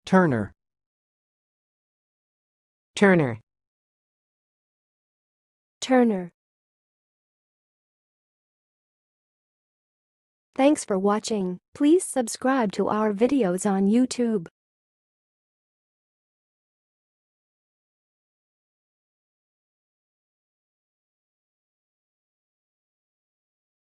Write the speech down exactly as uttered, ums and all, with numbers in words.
Terner. Terner. Terner. Thanks for watching. Please subscribe to our videos on YouTube.